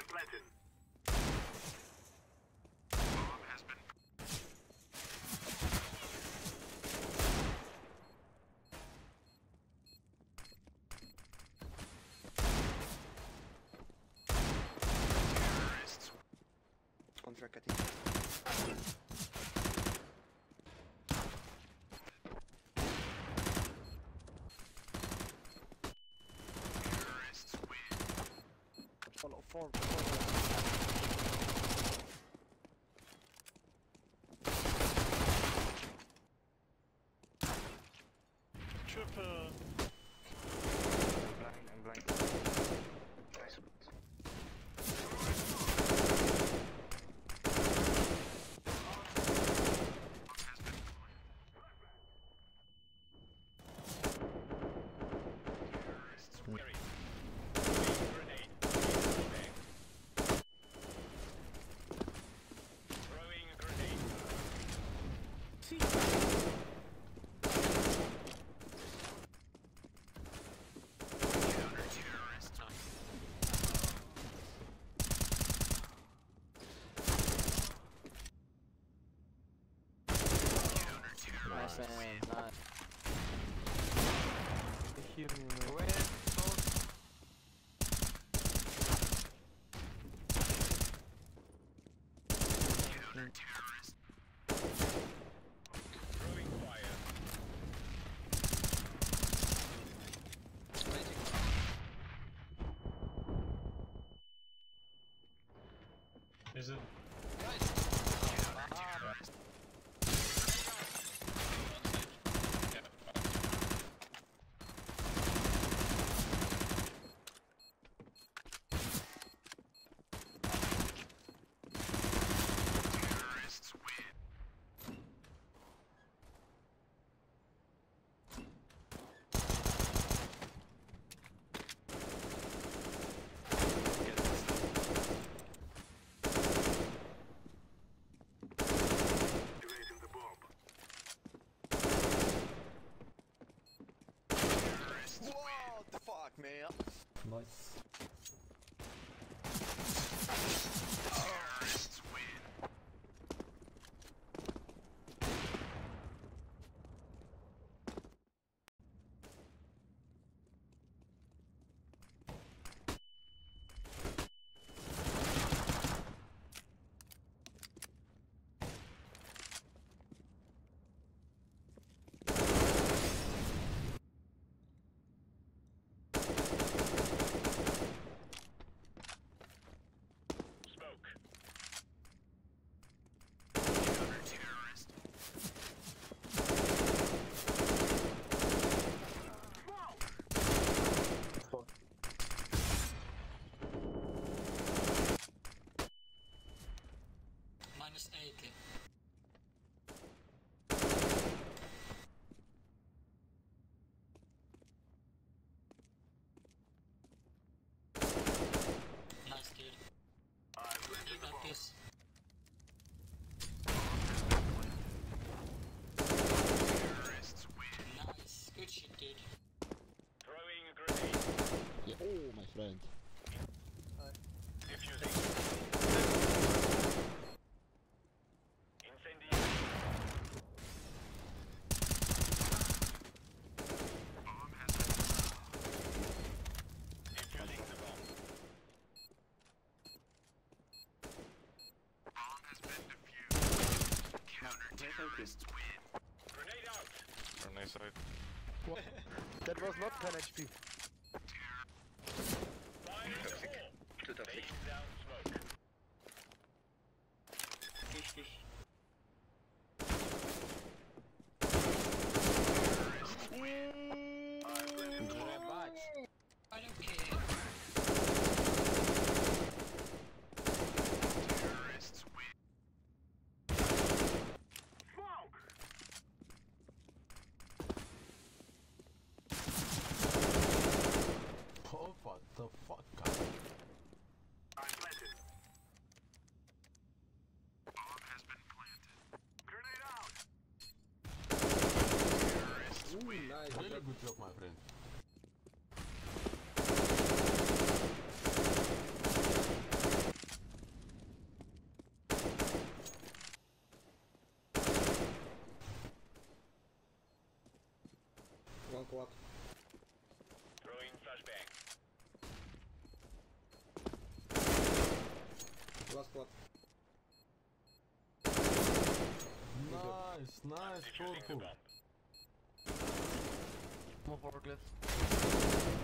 Contracting. Follow forward. Triple. I'm blind. Nice. Nice aim, nice. Hear me, man. Wait, Counter-terrorist. Throwing fire. Is it? Counter-terrorist. What the fuck, man? Nice. Terrorists win. Smoke. Counter-terrorist. minus 80. Nice dude. You got this. Terrorists win. Nice. Good shit, dude. Throwing a grenade. Yeah. Oh, my friend. Diffusing. Incendiary. Bomb has been defusing the bomb. Bomb has been defused. Counter-terrorists win. Grenade out. Grenade side. That was not 10 HP. Fire in the hole. Too toxic. Laying down smoke. Push, push. I don't care. Terrorists win. Smoke! Oh, what the fuck? I planted. Bomb has been planted. Grenade out! Terrorists win. Nice. Really good job, my friend. nice, powerful. More forklift.